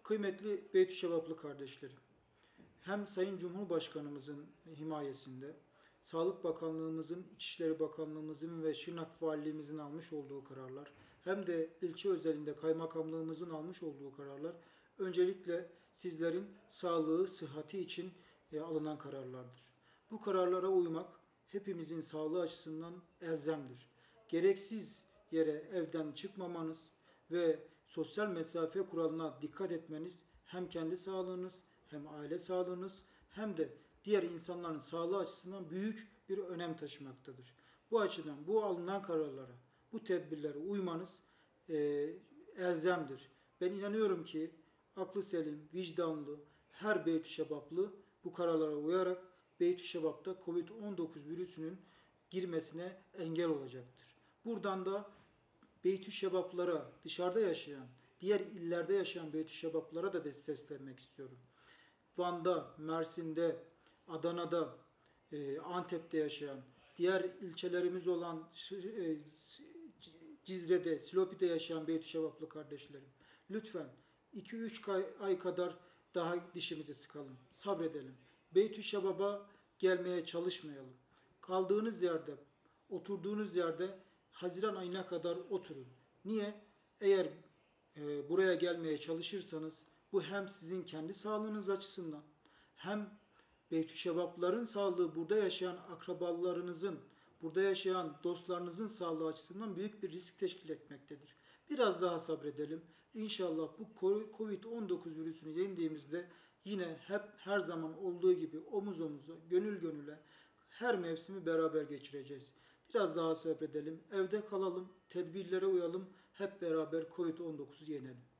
Kıymetli Beytüşşebaplı kardeşlerim, hem Sayın Cumhurbaşkanımızın himayesinde, Sağlık Bakanlığımızın, İçişleri Bakanlığımızın ve Şırnak Valiliğimizin almış olduğu kararlar, hem de ilçe özelinde kaymakamlığımızın almış olduğu kararlar, öncelikle sizlerin sağlığı, sıhhati için alınan kararlardır. Bu kararlara uymak hepimizin sağlığı açısından elzemdir. Gereksiz yere evden çıkmamanız ve sosyal mesafe kuralına dikkat etmeniz hem kendi sağlığınız hem aile sağlığınız hem de diğer insanların sağlığı açısından büyük bir önem taşımaktadır. Bu açıdan bu alınan kararlara, bu tedbirlere uymanız elzemdir. Ben inanıyorum ki aklı selim, vicdanlı, her Beytüşşebaplı bu kararlara uyarak Beytüşşebap'ta Covid-19 virüsünün girmesine engel olacaktır. Buradan da Beytüşşebaplara, dışarıda yaşayan, diğer illerde yaşayan Beytüşşebaplara da seslenmek istiyorum. Van'da, Mersin'de, Adana'da, Antep'te yaşayan, diğer ilçelerimiz olan Cizre'de, Silopi'de yaşayan Beytüşşebaplı kardeşlerim, lütfen 2-3 ay kadar daha dişimizi sıkalım, sabredelim. Beytüşşebap'a gelmeye çalışmayalım. Kaldığınız yerde, oturduğunuz yerde Haziran ayına kadar oturun. Niye? Eğer buraya gelmeye çalışırsanız bu hem sizin kendi sağlığınız açısından hem Beytüşşebapların sağlığı, burada yaşayan akrabalarınızın, burada yaşayan dostlarınızın sağlığı açısından büyük bir risk teşkil etmektedir. Biraz daha sabredelim. İnşallah bu Covid-19 virüsünü yendiğimizde yine hep her zaman olduğu gibi omuz omuza, gönül gönüle her mevsimi beraber geçireceğiz. Biraz daha sabredelim, evde kalalım, tedbirlere uyalım, hep beraber Covid-19'u yenelim.